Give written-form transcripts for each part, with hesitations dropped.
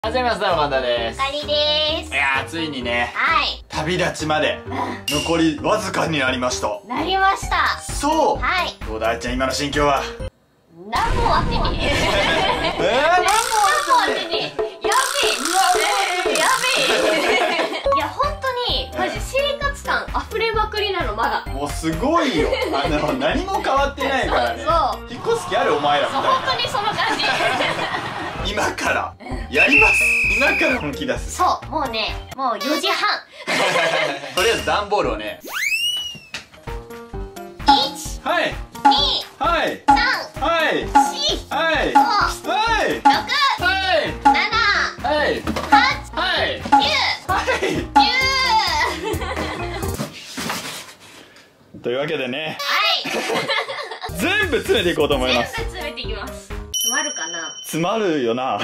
はじめまして、ワンダです。 あかりです。 いやー、ついにね、 はい。 旅立ちまで残りわずかになりました。 なりました。 そう。 はい。 どうだ、あいちゃん、今の心境は。 何もあってに。何もあってに。やべえ。いや、本当に、マジ生活感溢れまくりなの、まだ。 もうすごいよ。何も変わってないからね。 そう。 引っ越す気あるお前らみたいな。 本当にその感じ。 今からやります。今から本気出す。 そう、もうね、もう4時半。 とりあえず段ボールをね。 1、 はい。 2、 はい。 3、 はい。 4、 はい。 5、 はい。 6、 はい。 7、 はい 8、 はい 9、 はい 10。 というわけでね、 はい。 全部詰めていこうと思います。 全部詰めていきます。詰まるかな。 詰まるよな。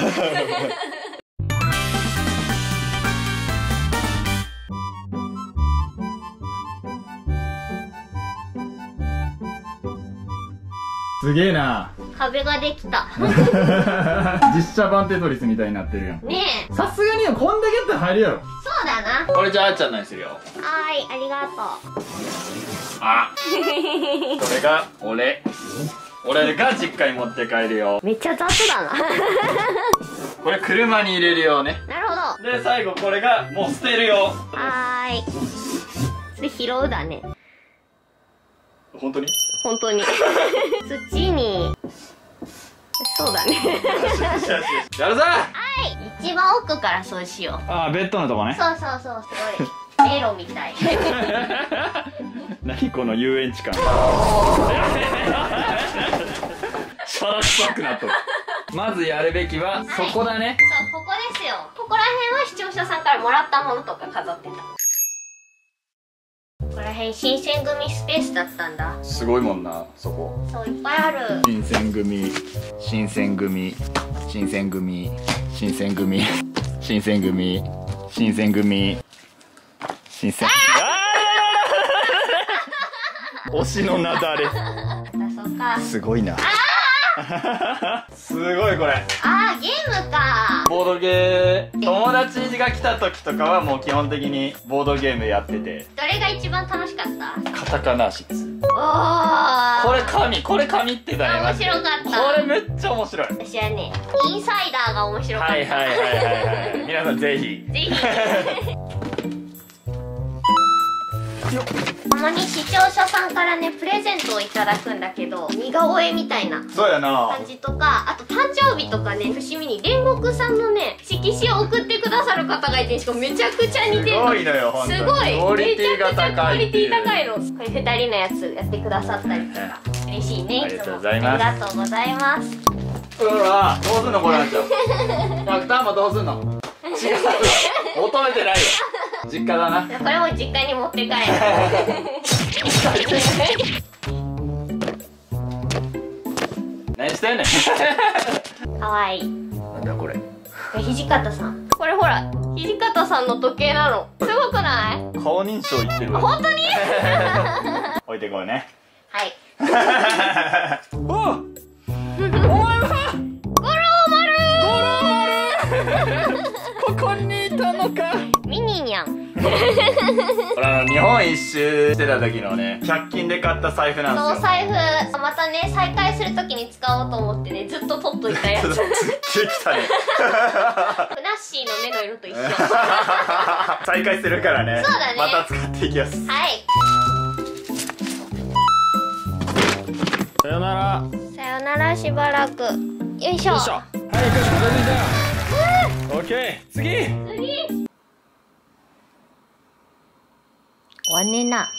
すげえな。 壁ができた。 実写版テトリスみたいになってるやん。 ねえ。 さすがにこんだけやったら入るやろ。 そうだな。 これじゃああっちゃん何するよ。 はーい、ありがとう。 あ、これが俺が実家に持って帰るよ。 めっちゃ雑だな。 これ車に入れるよね。 なるほど。 で最後これがもう捨てるよ。 はーい。それ拾うだね。 本当に本当に。土に。そうだね。 やるぞ。 はい。一番奥からそうしよう。 ああ、ベッドのとこね。 そうそうそう、すごい。迷路みたい。 何この遊園地感。シャラ臭くなっとる。まずやるべきはそこだね。 そう、ここですよ。ここら辺は視聴者さんからもらったものとか飾ってた。ここら辺新選組スペースだったんだ。 すごいもんな、そこ。 そう、いっぱいある。 新選組、新選組、新選組、新選組、新選組、新選組、新選組。推しのなだれ。 そうか。 すごいな。すごいこれ。 あー、ゲームか。 ボードゲー、友達が来た時とかはもう基本的にボードゲームやってて。 どれが一番楽しかった？ カタカナ6。 おー。 これ神ってたね。 面白かった。 これめっちゃ面白い。 私はね、インサイダーが面白かった。 はいはいはいはいはい。皆さんぜひ。 ぜひ。たまに視聴者さんからね、プレゼントをいただくんだけど、似顔絵みたいなそうやな。 感じとか、あと誕生日とかね、節目に煉獄さんのね、色紙を送ってくださる方がいて、しかもめちゃくちゃ似てるの。 すごいのよ、ほんとに。 すごい。 クオリティがめちゃくちゃク高い。 オリティ高いの。これ2人のやつやってくださったりとか。嬉しいね、いつも。 ありがとうございます。 ありがとうございます。 うわ、どうすんのこれあんちゃん。100もどうすんの。違う。求めてないよ。実家だな。 これも実家に持って帰る。 何してんねん。 かわいい。 なんだこれ。 土方さん。これほら、土方さんの時計なの。すごくない？ 顔認証いってるわ。 本当に？ 置いてこうね。 はい。 お前は五郎丸。ここにいたのか。 ミニニャン。 これ日本一周してた時のね、100均で買った財布なんですよ。 そう、財布またね、再開する時に使おうと思ってね、ずっと取っといたやつ。 すっげえ来たね。 ふなっしーの目の色と一緒。は再開するからね。 そうだねまた使っていきます。 い。 さよなら。 さよなら、しばらく。よいしょ。 よいしょ。はい、行く。オッケー。次。 次。終わんねえな。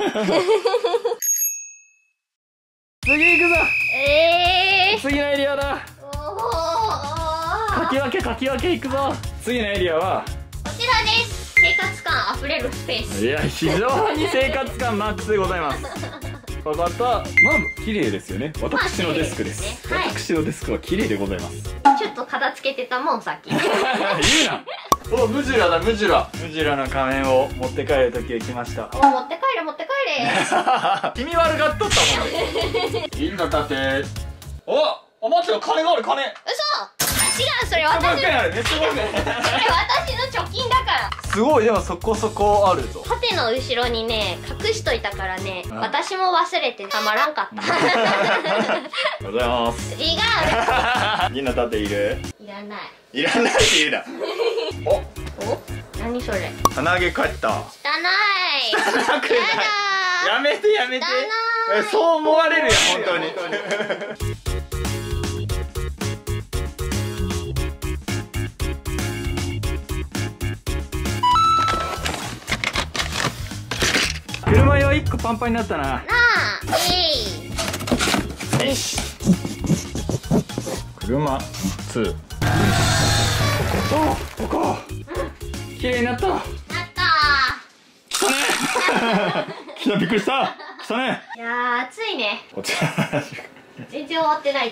次行くぞ。次のエリアだ。 おー。 かき分け行くぞ。次のエリアはこちらです。生活感あふれるスペース。 いや、非常に生活感マックスでございます。こことまあ綺麗ですよね。私のデスクです。 はい。 私のデスクは綺麗でございます。 ちょっと片付けてたもん、さっき。 言うな。お、ムジュラだ、ムジュラ。ムジュラの仮面を持って帰る時が来ました。 お、持って帰れ、持って帰れ。 君悪がっとったもんね。いいんだ、だって。お、待ってよ、金がある、金。 嘘。 う、それ私のめっちゃ500円ある、めっちゃ500円。 それ私の貯金だから。 すごい、でもそこそこあるぞ。 縦の後ろにね隠しといたからね、私も忘れてたまらんかった。 ありがとうございます。 違う。 みんな縦いる？ いらない。 いらないって言うな。 お、何それ。 鼻毛かった。 汚い。 汚くない。 ややめてやめて。 汚いそう思われるよ本当に。車用1個パンパンになったな。 なあ、よし。 車2。ここ綺麗になった。 なった来たね。来た、びっくりした。来たね。 ー。いやー、暑いね。 こちら。 全然終わってない。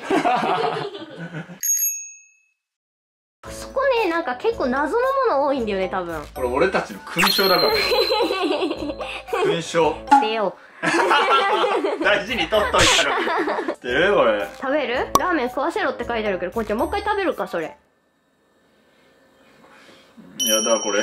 そこね、なんか結構謎のもの多いんだよね、多分。 これ俺たちの勲章だから。勲章。 捨てよう。 大事に取っといたの。知ってるこれ。 食べる？ラーメン食わせろって書いてあるけど、こんちゃんもう一回食べるか、それ。 やだこれ。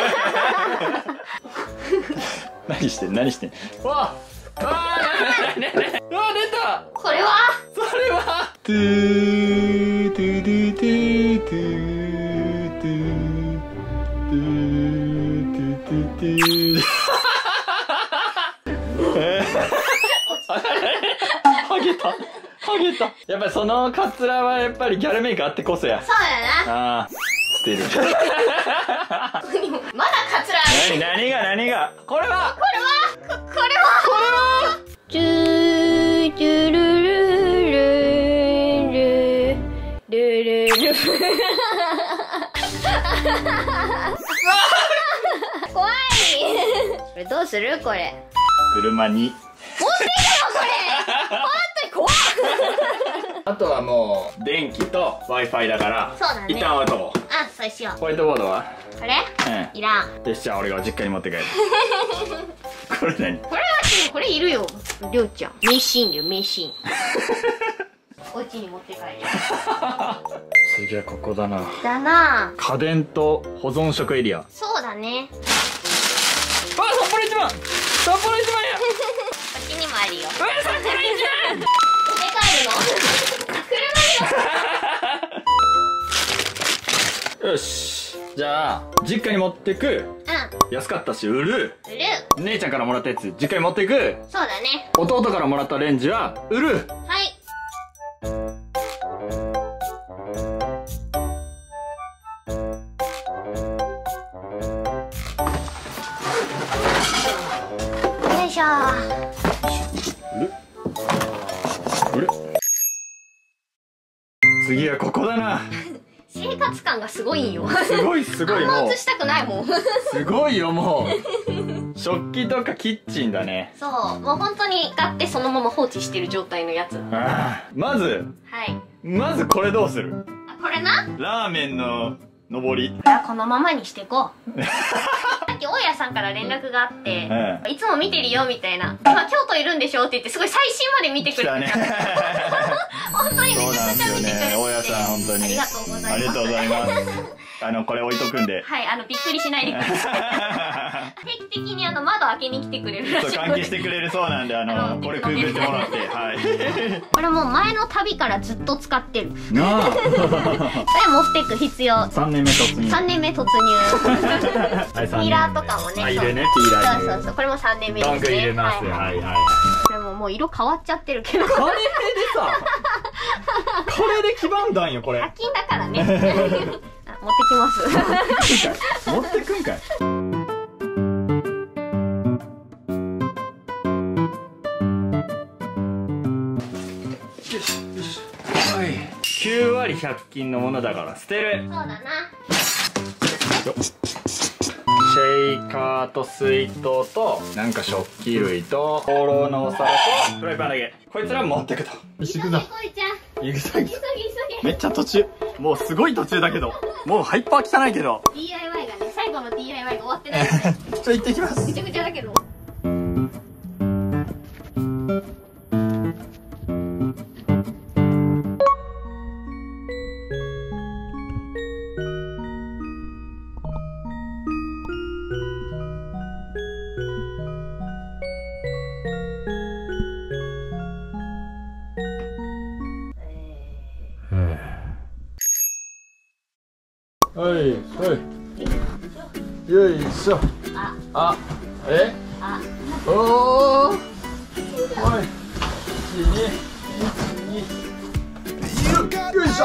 何してん何してん。わあ、わあ、出た。 これはそれはトゥートゥドゥトゥトゥトゥトゥトゥトゥ。ハゲたハゲた。やっぱりそのカツラはやっぱりギャルメイクあってこそや。 そうだな。 ああ、捨てる。 まだカツラある。 何がこれはこれはチューチュルルルルルルル。怖い。これどうする？これ車に持ってくよ、これ。本当に怖い。 あとはもう電気と Wi-Fi だからそうだね一旦置いとこう。 あ、そうしよう。 ホワイトボードはこれうんいらん。 で、じゃあ俺が実家に持って帰る。これ何？ これはこれいるよ、りょうちゃん。名シーンだよ、名シーン。お家に持って帰る。 次はここだな。 だな。 家電と保存食エリア。 そうだね。 あ、札幌一番。札幌一番や。 こっちにもあるよ。 札幌一番。 持って帰るの？車よし。じゃあ実家に持ってく。 にも。 安かったし売る。 売る。 姉ちゃんからもらったやつ実家に持っていく。 そうだね。 弟からもらったレンジは売る。 はい。よいしょー。 売る。次はここだな。 生活感がすごいんよ。 すごいすごいもうあんま映したくないもん。 すごいよもう。食器とかキッチンだね。 そう、もう本当に買ってそのまま放置してる状態のやつ。はああ、まずい。 これどうする？ あ、これな。 ラーメンの上り。 これはこのままにしていこう。さっき大家さんから連絡があってう、 いつも見てるよみたいな。今京都いるんでしょって言ってすごい最新まで見てくれてた。 来たね。 本当にめちゃくちゃ見てくれてて、 大家さん本当にありがとうございます。 ありがとうございます。これ置いとくんで。 はい、びっくりしないでください。定期的に窓開けに来てくれるらしいそう、換気してくれるそうなんで、これくぐってもらって、はい。 これもう前の旅からずっと使ってる。 なあ。 これ持ってく必要。 3年目突入。 3年目突入。 はい、 ピーラーとかもね。 あ、入れね、ピーラー。 そうそうそう、これも3年目ですね。 ロング入れます。 はいはいはい。 これもう色変わっちゃってるけど。 これでさ、これで黄ばんだんよ、これ。 課金だからね。あ、持ってきます。 持ってくんかい。はい。9割100均のものだから捨てる。 そうだな。 シェイカーと水筒となんか食器類と放浪のお皿とフライパンだけ、こいつら持ってくと。 急げ、こいちゃん。 行くぞ行くぞ。 急げ、 めっちゃ途中、もうすごい途中だけど、もうハイパー汚いけど、 DIY がね、最後の DIY が終わってないので、 行ってきます。 ぐちゃぐちゃだけど。 はいはいよいしょ。あえおおはいよいしょ。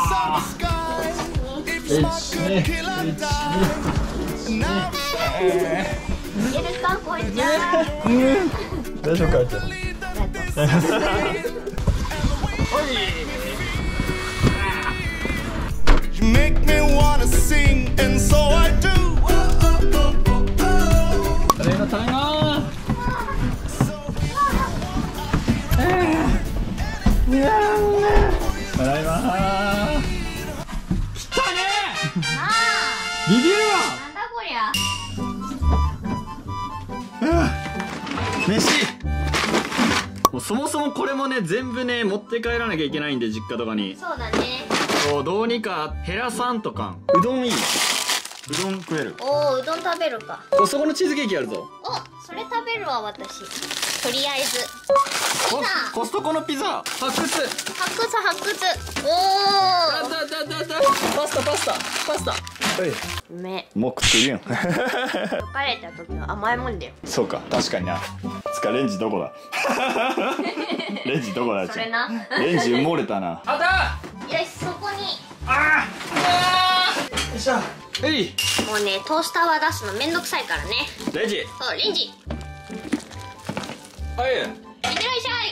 いけるかこいちゃん。 大丈夫かいちゃん。 You make me wanna sing, and so I do. ただいまただいま。ただいま。来たね。ビビるわ。 なんだこりゃ。 飯。もうそもそもこれもね全部ね持って帰らなきゃいけないんで実家とかに。 そうだね。 そうどうにか減らさんとかん。うどんいい。うどん食える。 おお、うどん食べるか。 おそこのチーズケーキあるぞ。 お、それ食べるわ私。とりあえず。 コストコのピザ発掘。 発掘。おお。 パスタ。 うめえ。 もう食ってるやん。 疲れた時は甘いもんだよ。 そうか確かにな。つかレンジどこだ。レンジどこだ。 それな。 レンジ埋もれたな。あった。 よし、そこに。 よいしょ。えい。 もうね、トースターは出すのめんどくさいからね。 レンジ。 そう、レンジ。 はい。 いってらっし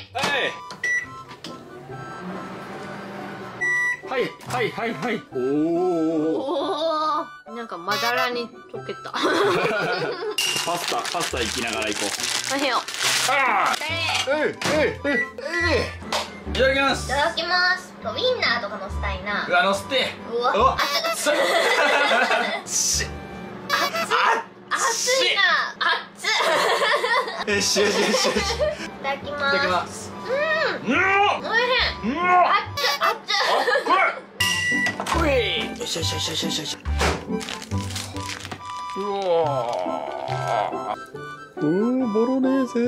ゃい。 はい。おお。 おお。なんかまだらに溶けた。 パスタ行きながら行こう。 おはよう。 ああ。いただきまいす。 ただきます。ウインナーとか乗せたいな。 乗せて。 うわ。 お。 熱いな。熱。 よし。 いただきます。おいしい。 ほい。よし。うわボロネーゼ。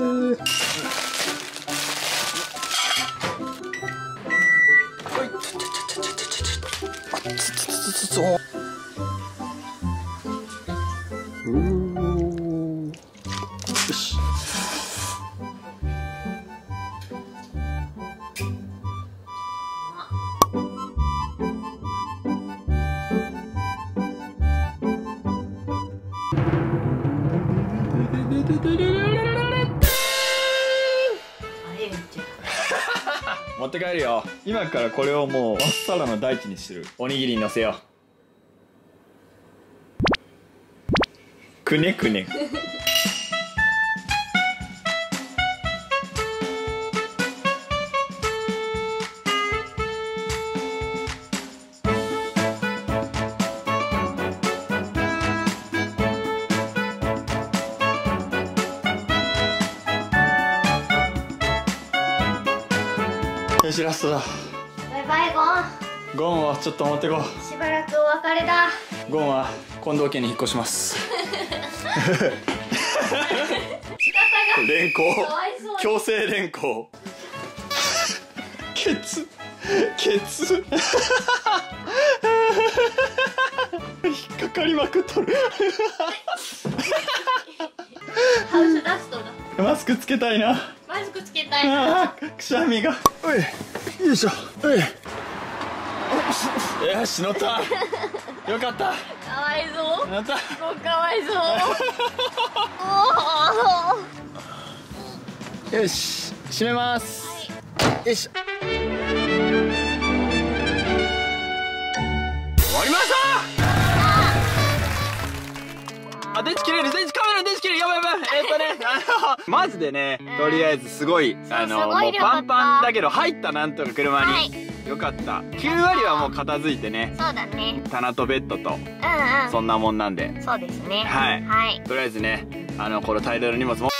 よし。持って帰るよ。今からこれをもう真っさらの大地にする。おにぎりにのせよう。くね。よしラストだ。 バイバイゴン。 ゴンはちょっと持ってこう。 しばらくお別れだ。 ゴンは近藤家に引っ越します。連行。 かわいそう。 強制連行。ケツ。引っかかりまくっとる。 ハウスダストだ。 マスクつけたいな。 マスクつけたいな。 くしゃみが。おい、よいしょ。おい。よし、乗った。よかった。 かわいそう。 乗った。 もうかわいそう。 よし、閉めます。よいしょ。終わりました。あ、電池切れる。カメラ電池切れる。やばい。マジでね、とりあえずすごい、もうパンパンだけど入ったなんとか車に。よかった。9割はもう片付いてね。 そうだね。 棚とベッドと、そんなもんなんで。 そうですね。 はい。とりあえずね、この大量の荷物持